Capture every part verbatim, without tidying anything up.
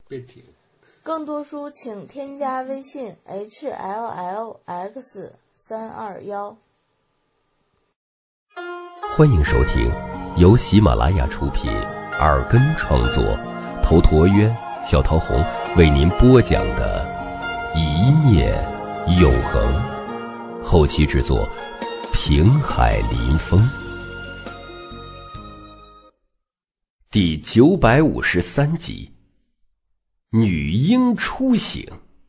别提了。 更多书请添加微信 h l l x 三二一。 欢迎收听由喜马拉雅出品，耳根创作，头陀渊、小桃红为您播讲的《一念永恒》，后期制作平海林风，第九百五十三集。女婴初醒。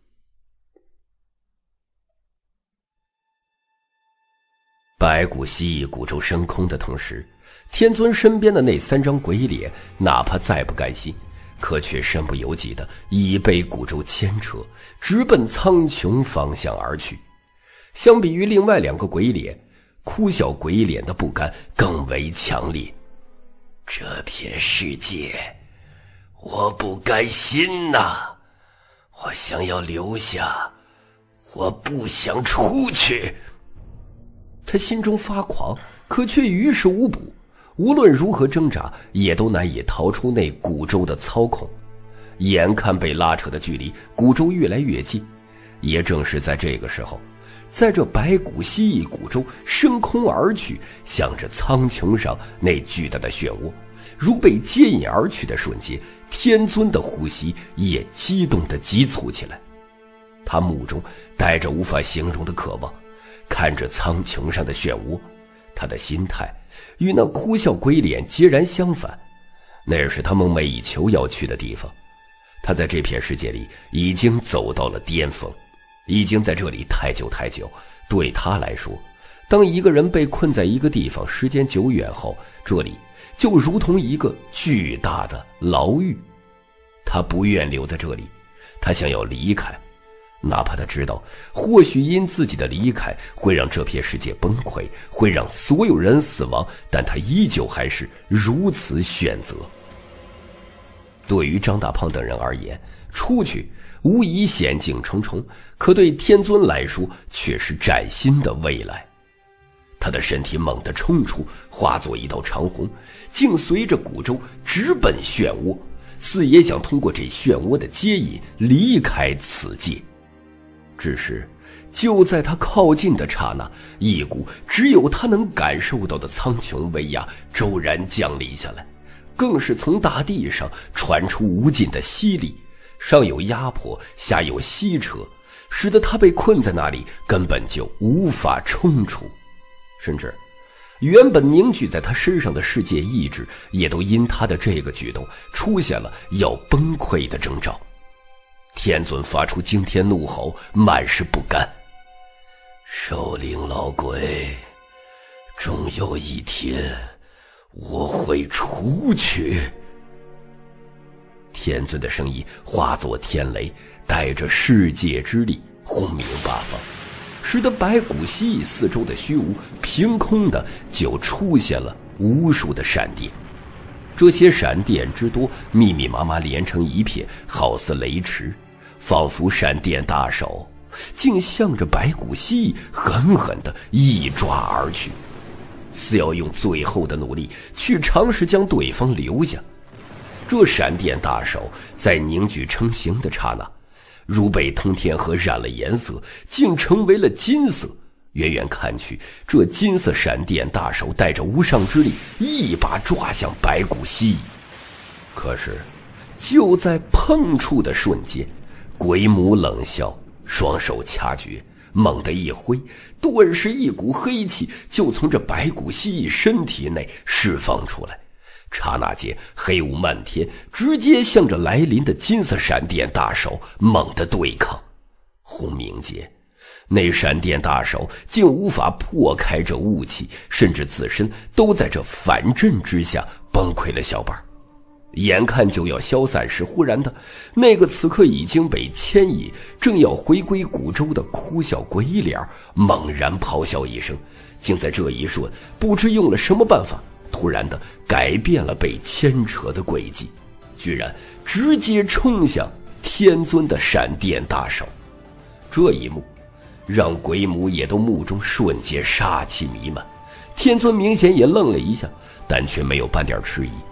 白骨蜥蜴骨轴升空的同时，天尊身边的那三张鬼脸，哪怕再不甘心，可却身不由己的已被骨轴牵扯，直奔苍穹方向而去。相比于另外两个鬼脸，哭笑鬼脸的不甘更为强烈。这片世界我不甘心呐，我想要留下，我不想出去。他心中发狂，可却于事无补，无论如何挣扎，也都难以逃出那骨轴的操控。眼看被拉扯的距离骨轴越来越近，也正是在这个时候，在这白骨蜥蜴骨轴升空而去，向着苍穹上那巨大的漩涡如被接引而去的瞬间，天尊的呼吸也激动地急促起来。他目中带着无法形容的渴望，看着苍穹上的漩涡，他的心态与那哭笑鬼脸截然相反。那是他梦寐以求要去的地方，他在这片世界里已经走到了巅峰，已经在这里太久太久。对他来说，当一个人被困在一个地方时间久远后，这里就如同一个巨大的牢狱。他不愿留在这里，他想要离开，哪怕他知道或许因自己的离开会让这片世界崩溃，会让所有人死亡，但他依旧还是如此选择。对于张大胖等人而言，出去无疑险境重重，可对天尊来说却是崭新的未来。他的身体猛地冲出，化作一道长虹，竟随着骨轴直奔漩涡，似也想通过这漩涡的接引离开此界。只是就在他靠近的刹那，一股只有他能感受到的苍穹威压骤然降临下来，更是从大地上传出无尽的吸力，上有压迫，下有吸扯，使得他被困在那里，根本就无法冲出。甚至原本凝聚在他身上的世界意志也都因他的这个举动出现了要崩溃的征兆。天尊发出惊天怒吼，满是不甘。首领老鬼，终有一天我会出去。天尊的声音化作天雷，带着世界之力轰鸣八方，使得白骨蜥蜴四周的虚无凭空的就出现了无数的闪电。这些闪电之多，密密麻麻连成一片，好似雷池，仿佛闪电大手竟向着白骨蜥蜴狠狠地一抓而去，似要用最后的努力去尝试将对方留下。这闪电大手在凝聚成型的刹那，如被通天河染了颜色，竟成为了金色。远远看去，这金色闪电大手带着无上之力，一把抓向白骨蜥蜴。可是就在碰触的瞬间，鬼母冷笑，双手掐诀，猛地一挥，顿时一股黑气就从这白骨蜥蜴身体内释放出来。刹那间，黑雾漫天，直接向着来临的金色闪电大手猛地对抗。轰鸣间，那闪电大手竟无法破开这雾气，甚至自身都在这反震之下崩溃了小半。眼看就要消散时，忽然的那个此刻已经被牵引，正要回归骨轴的哭笑鬼脸猛然咆哮一声，竟在这一瞬不知用了什么办法，突然的改变了被牵扯的轨迹，居然直接冲向天尊的闪电大手。这一幕让鬼母也都目中瞬间杀气弥漫。天尊明显也愣了一下，但却没有半点迟疑。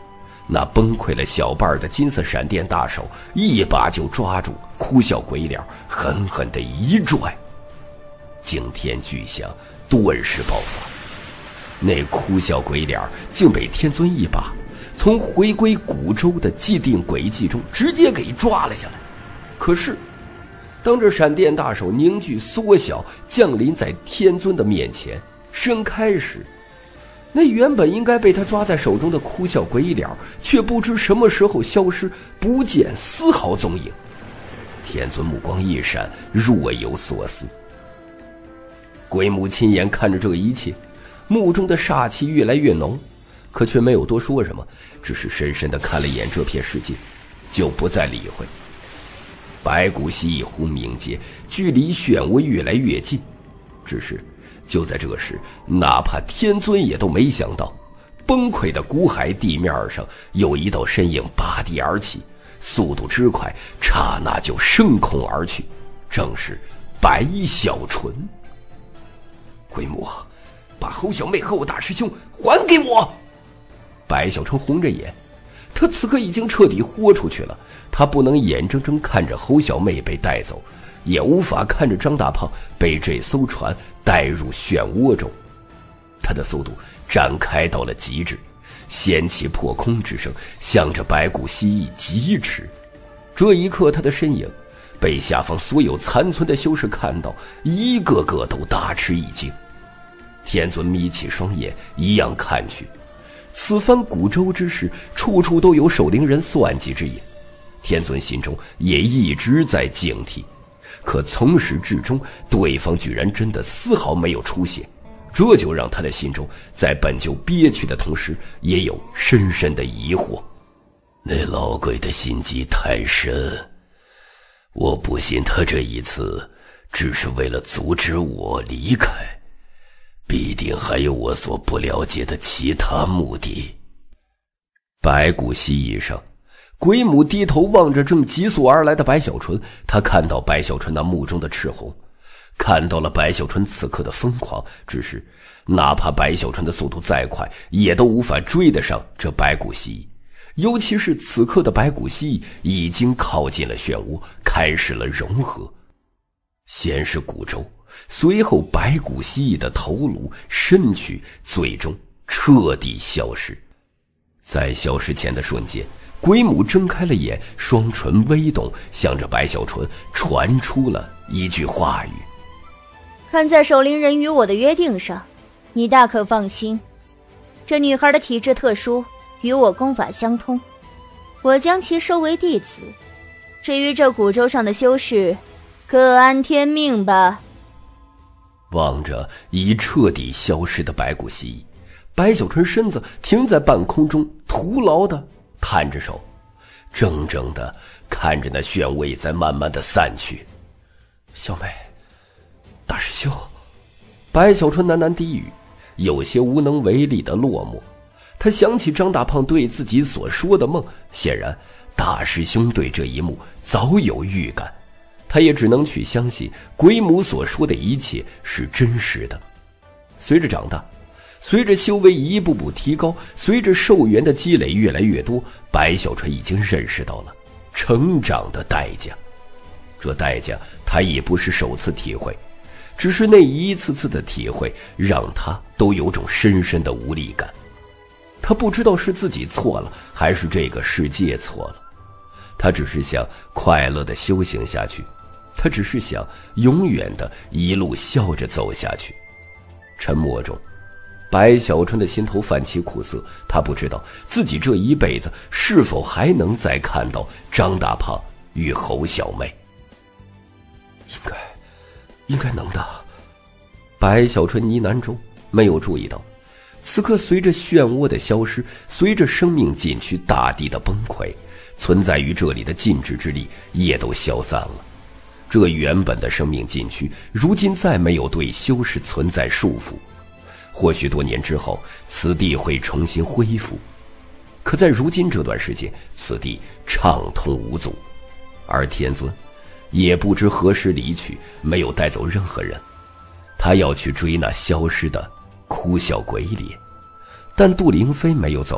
那崩溃了小半的金色闪电大手一把就抓住哭笑鬼脸，狠狠地一拽，惊天巨响顿时爆发。那哭笑鬼脸竟被天尊一把从回归古州的既定轨迹中直接给抓了下来。可是当这闪电大手凝聚缩小降临在天尊的面前伸开时，那原本应该被他抓在手中的哭笑鬼脸却不知什么时候消失，不见丝毫踪影。天尊目光一闪，若有所思。鬼母亲眼看着这一切，目中的煞气越来越浓，可却没有多说什么，只是深深地看了一眼这片世界，就不再理会。白骨蜥蜴轰鸣间，距离漩涡越来越近。只是就在这时，哪怕天尊也都没想到，崩溃的古海地面上有一道身影拔地而起，速度之快，刹那就升空而去，正是白小纯。鬼母，把侯小妹和我大师兄还给我！白小纯红着眼，他此刻已经彻底豁出去了，他不能眼睁睁看着侯小妹被带走，也无法看着张大胖被这艘船带入漩涡中。他的速度展开到了极致，掀起破空之声，向着白骨蜥蜴疾驰。这一刻，他的身影被下方所有残存的修士看到，一个个都大吃一惊。天尊眯起双眼，一样看去，此番古州之事，处处都有守灵人算计之影。天尊心中也一直在警惕，可从始至终，对方居然真的丝毫没有出现，这就让他的心中在本就憋屈的同时，也有深深的疑惑。那老鬼的心机太深，我不信他这一次只是为了阻止我离开，必定还有我所不了解的其他目的。白骨蜥蜴上，鬼母低头望着正急速而来的白小纯，他看到白小纯那目中的赤红，看到了白小纯此刻的疯狂，只是哪怕白小纯的速度再快，也都无法追得上这白骨蜥蜴。尤其是此刻的白骨蜥蜴已经靠近了漩涡，开始了融合。先是古州，随后白骨蜥蜴的头颅、身躯最终彻底消失。在消失前的瞬间，鬼母睁开了眼，双唇微动，向着白小纯传出了一句话语： 看在守灵人与我的约定上，你大可放心，这女孩的体质特殊，与我功法相通，我将其收为弟子。至于这古州上的修士，各安天命吧。 望着已彻底消失的白骨蜥蜴，白小纯身子停在半空中，徒劳地摊着手，怔怔地看着那漩涡在慢慢地散去。小妹，大师兄。白小纯喃喃低语，有些无能为力的落寞。他想起张大胖对自己所说的梦，显然大师兄对这一幕早有预感，他也只能去相信鬼母所说的一切是真实的。随着长大，随着修为一步步提高，随着寿元的积累越来越多，白小纯已经认识到了成长的代价。这代价他也不是首次体会，只是那一次次的体会让他都有种深深的无力感。他不知道是自己错了，还是这个世界错了。他只是想快乐地修行下去，他只是想永远的一路笑着走下去。沉默中，白小纯的心头泛起苦涩，他不知道自己这一辈子是否还能再看到张大胖与侯小妹。应该应该能的。白小纯呢喃中没有注意到，此刻随着漩涡的消失，随着生命禁区大地的崩溃，存在于这里的禁制之力也都消散了。这原本的生命禁区如今再没有对修士存在束缚，或许多年之后此地会重新恢复，可在如今这段时间，此地畅通无阻。而天尊也不知何时离去，没有带走任何人。他要去追那消失的哭笑鬼脸，但杜凌飞没有走，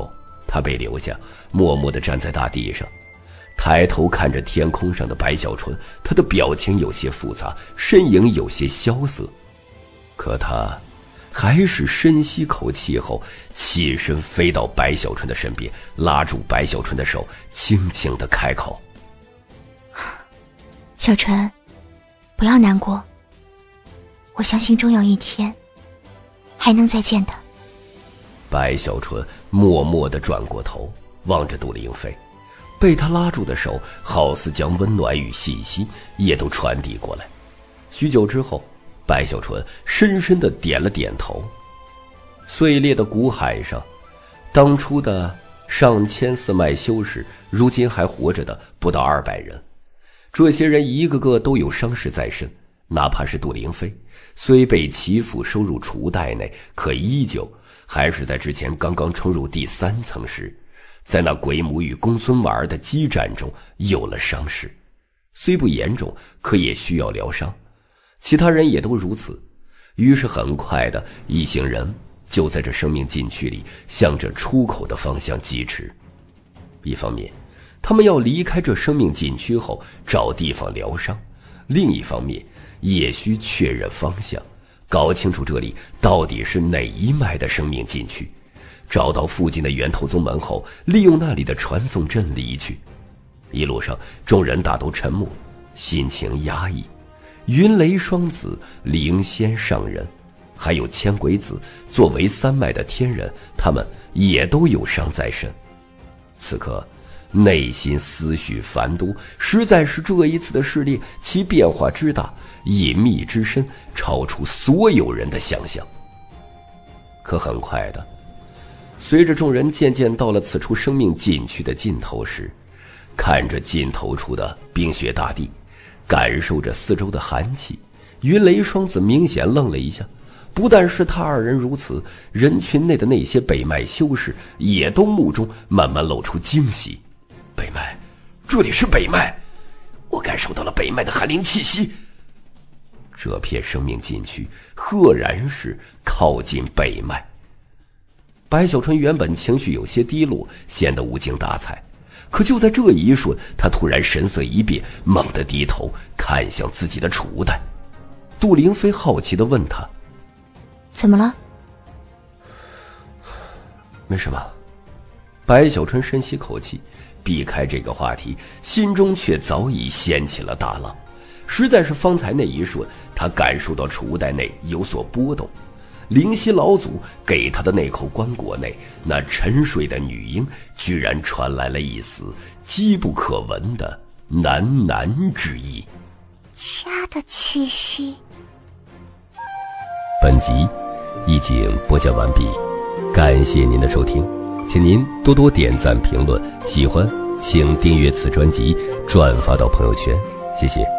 他被留下，默默地站在大地上，抬头看着天空上的白小纯，他的表情有些复杂，身影有些萧瑟。可他还是深吸口气后，起身飞到白小纯的身边，拉住白小纯的手，轻轻地开口： 小纯，不要难过，我相信终有一天还能再见的。 白小纯默默地转过头，望着杜玲飞，被他拉住的手好似将温暖与信息也都传递过来。许久之后，白小纯深深地点了点头。碎裂的古海上，当初的上千四脉修士，如今还活着的不到二百人。这些人一个个都有伤势在身，哪怕是杜玲飞，虽被齐府收入储物袋内，可依旧还是在之前刚刚冲入第三层时，在那鬼母与公孙婉儿的激战中有了伤势，虽不严重，可也需要疗伤。其他人也都如此。于是很快的，一行人就在这生命禁区里向着出口的方向疾驰。一方面，他们要离开这生命禁区后找地方疗伤；另一方面，也需确认方向，搞清楚这里到底是哪一脉的生命禁区。找到附近的源头宗门后，利用那里的传送阵离去。一路上，众人大都沉默，心情压抑。云雷双子、灵仙上人，还有千鬼子作为三脉的天人，他们也都有伤在身。此刻内心思绪繁多，实在是这一次的试炼，其变化之大，隐秘之深，超出所有人的想象。可很快的，随着众人渐渐到了此处生命禁区的尽头时，看着尽头处的冰雪大地，感受着四周的寒气，云雷双子明显愣了一下。不但是他二人如此，人群内的那些北脉修士也都目中慢慢露出惊喜。北脉，这里是北脉，我感受到了北脉的寒灵气息。这片生命禁区赫然是靠近北脉。白小纯原本情绪有些低落，显得无精打采，可就在这一瞬，他突然神色一变，猛地低头看向自己的储物袋。杜玲飞好奇地问他： 怎么了？ 没什么。白小纯深吸口气，避开这个话题，心中却早已掀起了大浪。实在是方才那一瞬，他感受到储物袋内有所波动。灵犀老祖给他的那口棺椁内，那沉睡的女婴居然传来了一丝机不可闻的喃喃之意。 家的气息。 本集已经播讲完毕，感谢您的收听，请您多多点赞评论，喜欢请订阅此专辑，转发到朋友圈，谢谢。